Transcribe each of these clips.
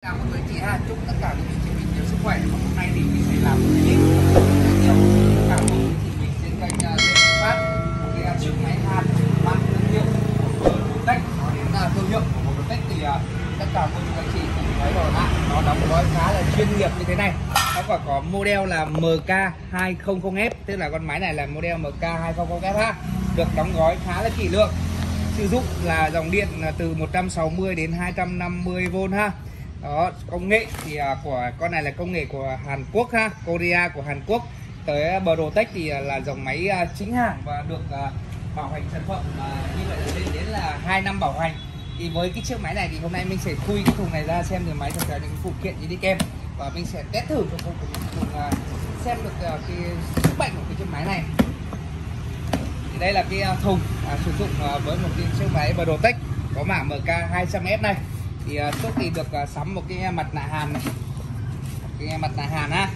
Chào mọi người chị ha, chúc tất cả những chị mình nhiều sức khỏe. Và hôm nay thì mình sẽ làm một clip nhiều cả một chị mình trên kênh Lê Phát, một cái chiếc máy hàn mang thương hiệu của Brodotech. Nói đến thương hiệu của Brodotech thì tất cả mọi người chị cũng thấy rồi ạ, nó đóng gói khá là chuyên nghiệp như thế này. Nó còn có model là MK200F, tức là con máy này là model MK200F ha, được đóng gói khá là kỹ lưỡng. Sử dụng là dòng điện từ 160 đến 250V ha. Đó, công nghệ thì của con này là công nghệ của Hàn Quốc ha, Korea của Hàn Quốc. Tới Brodotech thì là dòng máy chính hãng và được bảo hành sản phẩm như vậy là lên đến là 2 năm bảo hành. Thì với cái chiếc máy này thì hôm nay mình sẽ khui cái thùng này ra xem thử máy thực ra những phụ kiện gì đi kèm, và mình sẽ test thử cho cùng xem được cái sức mạnh của cái chiếc máy này. Thì đây là cái thùng sử dụng với một cái chiếc máy Brodotech có mã MK200F này. Thì trước thì được sắm một cái mặt nạ hàn này, cái mặt nạ hàn ha,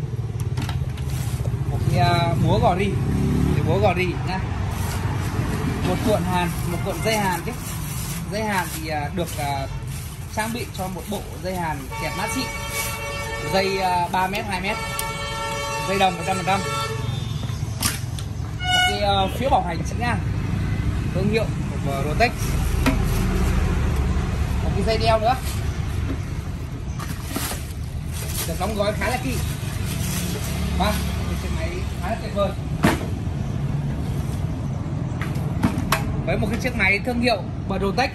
một cái búa gò ri, cái búa gò ri nha, một cuộn hàn, một cuộn dây hàn chứ. Dây hàn thì được trang bị cho một bộ dây hàn kẹp mát xịn, dây 3m 2m, dây đồng 100%. Một cái phiếu bảo hành chính hãng thương hiệu của Brodotech, một cái dây đeo nữa, được đóng gói khá là kỹ. Vâng, chiếc máy khá là tuyệt vời. Với một cái chiếc máy thương hiệu Brodotech,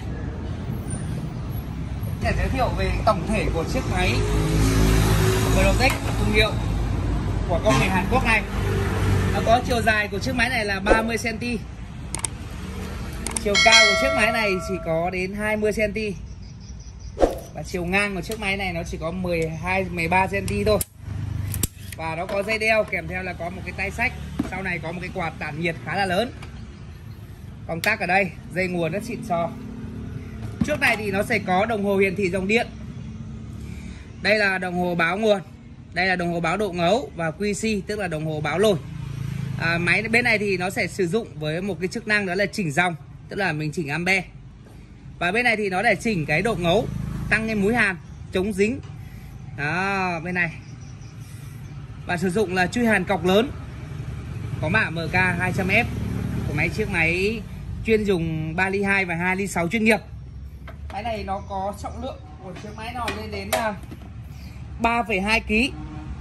để giới thiệu về tổng thể của chiếc máy Brodotech thương hiệu của công nghệ Hàn Quốc này. Nó có chiều dài của chiếc máy này là 30cm, chiều cao của chiếc máy này chỉ có đến 20cm, và chiều ngang của chiếc máy này nó chỉ có 13cm thôi. Và nó có dây đeo kèm theo là có một cái tay xách, sau này có một cái quạt tản nhiệt khá là lớn. Công tắc ở đây, dây nguồn rất xịn sò. Trước này thì nó sẽ có đồng hồ hiển thị dòng điện. Đây là đồng hồ báo nguồn, đây là đồng hồ báo độ ngấu, và QC tức là đồng hồ báo lồi. Máy bên này thì nó sẽ sử dụng với một cái chức năng đó là chỉnh dòng, tức là mình chỉnh ampe. Và bên này thì nó để chỉnh cái độ ngấu, tăng cái múi hàn, chống dính. Đó, bên này. Và sử dụng là chui hàn cọc lớn, có mã MK200F, của chiếc máy chuyên dùng 3 ly 2 và 2 ly 6 chuyên nghiệp. Máy này nó có trọng lượng của chiếc máy nó lên đến 3,2 kg.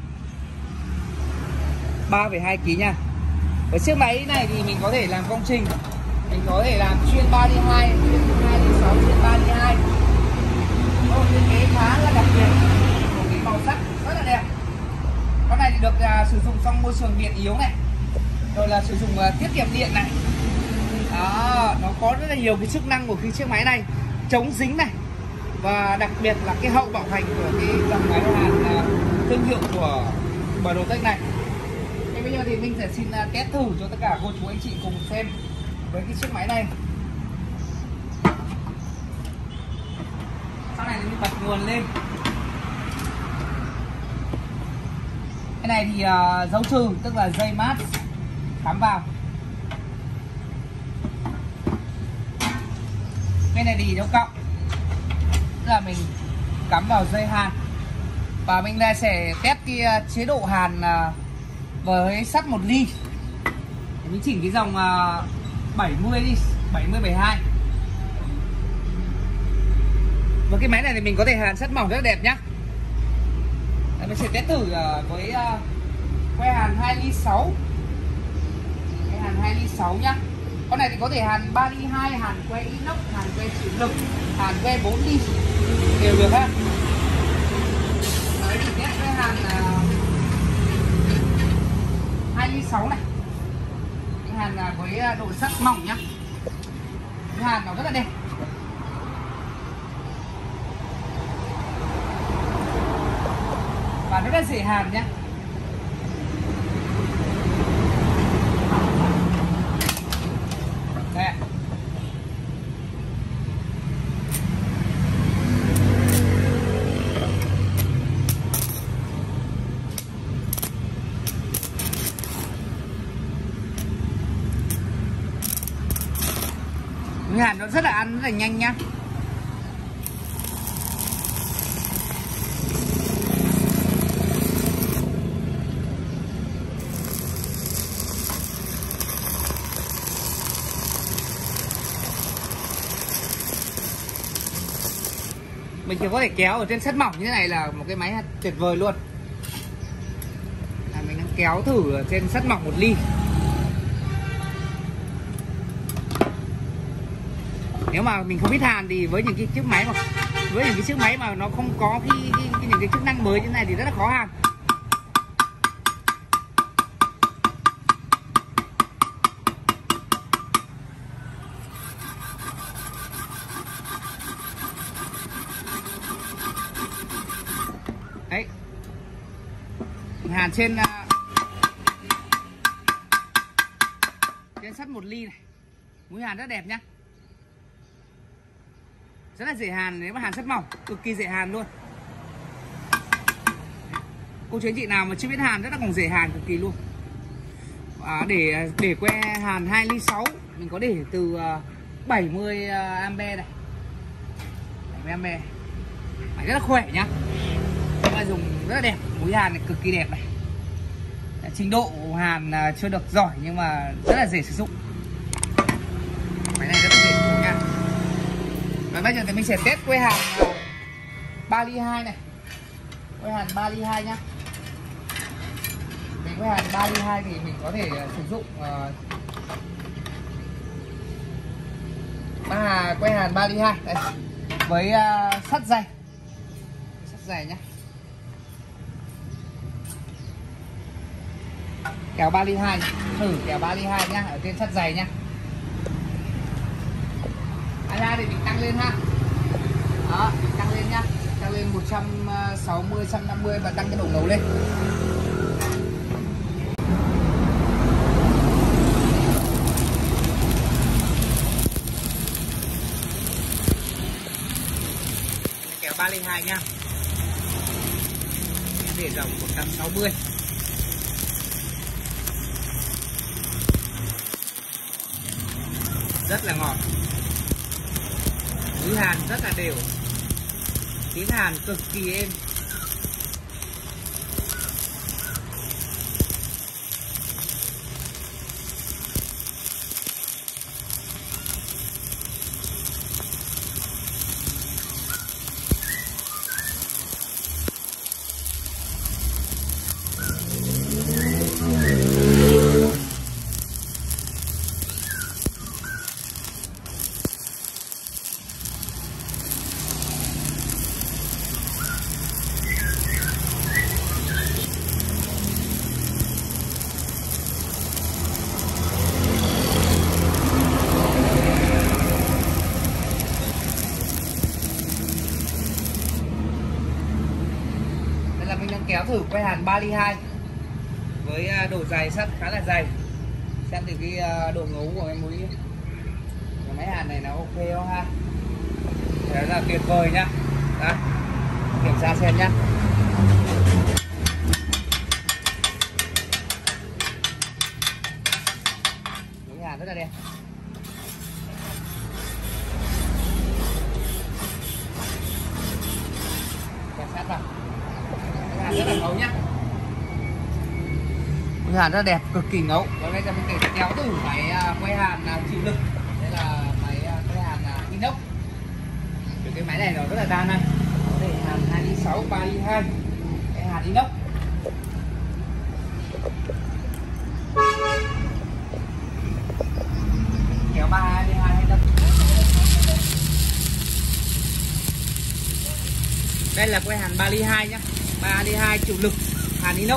3,2 kg nha. Với chiếc máy này thì mình có thể làm công trình, mình có thể làm chuyên 3 ly 2, chuyên 2 ly 6, chuyên 3 ly 2. Một thiết kế khá là đặc biệt, một cái màu sắc rất là đẹp. Con này thì được sử dụng trong môi trường điện yếu này, rồi là sử dụng tiết kiệm điện này. Đó, nó có rất là nhiều cái chức năng của cái chiếc máy này, chống dính này, và đặc biệt là cái hậu bảo hành của cái dòng máy hàn thương hiệu của Brodotech này. Thế bây giờ thì mình sẽ xin test thử cho tất cả cô chú anh chị cùng xem với cái chiếc máy này. Sau này thì mình bật nguồn lên. Cái này thì dấu trừ, tức là dây mát cắm vào. Bên này thì dấu cộng, tức là mình cắm vào dây hàn. Và mình đây sẽ test cái chế độ hàn với sắt 1 ly. Mình chỉnh cái dòng 70 đi, 70 72. Với cái máy này thì mình có thể hàn sắt mỏng rất là đẹp nhá. Mình sẽ test thử với que hàn 2 ly 6. Cái hàn 2 ly 6 nhá. Con này thì có thể hàn 3 ly 2, hàn que inox, hàn que chịu lực, hàn que 4 ly đều được ha. Đấy thì test que hàn 2 ly 6 này. Cái hàn với độ sắt mỏng nhá. Cái hàn nó rất là đẹp. Và rất là dễ hàn nhá. Đây ạ. Hàn nó rất là ăn rất là nhanh nhá. Mình chỉ có thể kéo ở trên sắt mỏng như thế này là một cái máy tuyệt vời luôn. Mình đang kéo thử ở trên sắt mỏng 1 ly. Nếu mà mình không biết hàn thì với những cái chiếc máy mà nó không có những cái chức năng mới như thế này thì rất là khó hàn. Đấy, hàn trên sắt 1 ly này, mũi hàn rất đẹp nhá, rất là dễ hàn. Nếu mà hàn sắt mỏng cực kỳ dễ hàn luôn. Cô chú anh chị nào mà chưa biết hàn rất là còn dễ hàn cực kỳ luôn. Để que hàn 2 ly 6 mình có để từ 70 ampe này, 70 ampe, máy rất là khỏe nhá, dùng rất là đẹp, mũi hàn này cực kỳ đẹp này. Trình độ hàn chưa được giỏi nhưng mà rất là dễ sử dụng. Máy này rất là dễ sử dụng nha. Và bây giờ thì mình sẽ test que hàn 3 ly 2 này. Que hàn 3 ly 2 nhá. Que hàn 3 ly 2 thì mình có thể sử dụng que hàn 3 ly 2 đây, với sắt dày nhá. Kéo 3 ly 2, thử kéo 3 ly 2 nhá, ở trên sắt dày nhá. Ra thì mình tăng lên ha. Đó, mình tăng lên nhá. Tăng lên 160, 150 và tăng cái độ ngầu lên. Kéo 3 ly 2 nhá. Để dòng 160. Rất là ngọt, mũi hàn rất là đều, tiếng hàn cực kỳ êm. Mình đang kéo thử que hàn 3 ly 2 với độ dày sắt khá là dày, xem từ cái độ ngấu của cái máy hàn này nó ok không ha. Thế là tuyệt vời nhá. Đây, kiểm tra xem nhá. Mũi hàn rất là đẹp. Quan sát vào. Rất là ngấu nhá. Mũi hàn rất là đẹp, cực kỳ ngấu. Và bây giờ mình sẽ kéo thử máy quay hàn chịu lực. Đây là máy quay hàn inox. Cái máy này nó rất là đa năng, có thể hàn 2 ly 6, 3 ly 2. Cái hàn inox. Kéo 3 ly 2 hay đâu. Đây là quay hàn 3 ly 2 nhá. 3 ly 2 chịu lực, hàn inox.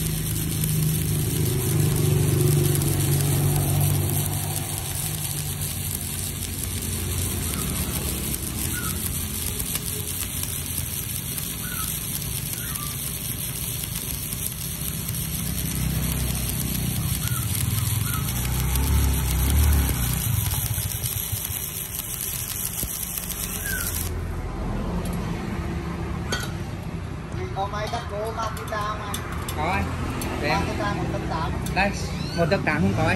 Có máy cắt gỗ Makita không anh? Có anh. Makita 1.8. Đây, 1.8 không có anh.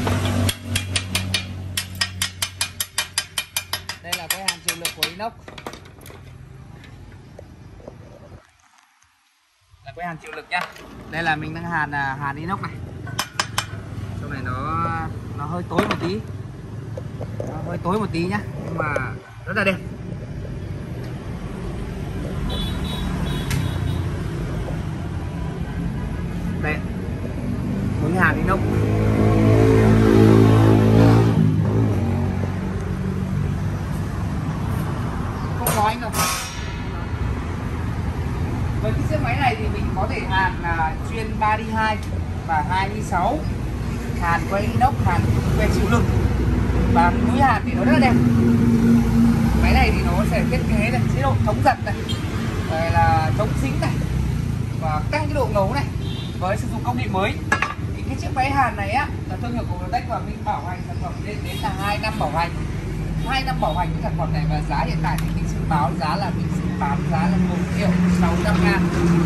Đây là cái hàn chịu lực của inox. Là cái hàn chịu lực nhá. Đây là mình đang hàn inox này. Trong này nó hơi tối một tí. Nó hơi tối một tí nhá, nhưng mà rất là đẹp. Với cái chiếc máy này thì mình có thể hàn là chuyên 3 đi 2 và 2 đi 6, hàn quay inox, hàn quay chịu lực, và mũi hàn thì nó rất là đẹp. Máy này thì nó sẽ thiết kế này, chế độ chống giật này, rồi là chống xính này, và tăng cái độ ngấu này. Với sử dụng công nghệ mới thì cái chiếc máy hàn này á là thương hiệu của Vltech, và mình bảo hành sản phẩm lên đến là 2 năm bảo hành. 2 năm bảo hành cái sản phẩm này, và giá hiện tại thì mình sẽ báo giá là mình sẽ bán giá là 1.600.000.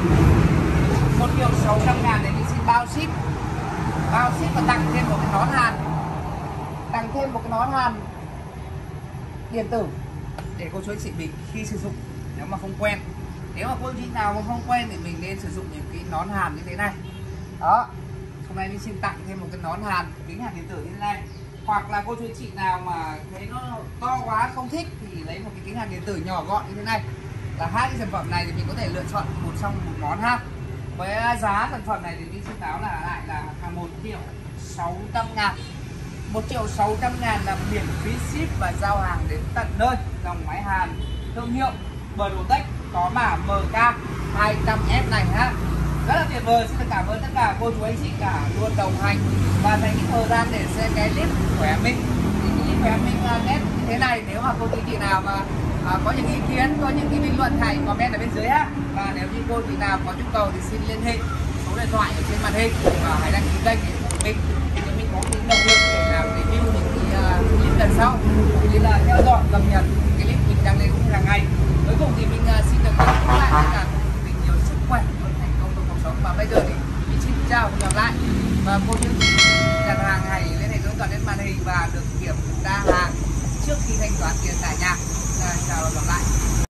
1.600.000 để mình xin bao ship. Bao ship và tặng thêm một cái nón hàn. Tặng thêm một cái nón hàn điện tử để cô chú anh chị mình khi sử dụng nếu mà không quen. Nếu mà cô chú nào mà không quen thì mình nên sử dụng những cái nón hàn như thế này. Đó. Hôm nay mình xin tặng thêm một cái nón hàn, kính hàn điện tử như thế này. Hoặc là cô chú chị nào mà thấy nó to quá không thích thì lấy một cái kính hàn điện tử nhỏ gọn như thế này. Là hai cái sản phẩm này thì mình có thể lựa chọn một trong một món ha. Với giá sản phẩm này thì mình xin báo là lại là 1.600.000. 1.600.000 là miễn phí ship và giao hàng đến tận nơi. Dòng máy hàn thương hiệu Vltech có mã MK200F này ha. Rất là tuyệt vời. Xin được cảm ơn tất cả cô chú anh chị cả luôn đồng hành và dành cái thời gian để xem cái clip của em mình. Thì cái clip của em mình nét như thế này, nếu mà cô chú chị nào mà có những ý kiến, có những cái bình luận hãy comment ở bên dưới ha. Và nếu như cô chị nào có nhu cầu thì xin liên hệ số điện thoại ở trên màn hình, và hãy đăng ký kênh để ủng hộ mình để mình có cái động lực để làm review những cái clip lần sau, cũng như là theo dõi cập nhật cái clip mình đăng lên hàng ngày. Cuối cùng thì mình xin được chúc lại tất cả mình nhiều sức khỏe, thành công trong cuộc sống. Và bây giờ thì mình xin chào và gặp lại, và cô chú đặt hàng hãy liên hệ số điện thoại trên màn hình và được kiểm tra hàng trước khi thanh toán tiền tại nhà. Chào và gặp lại.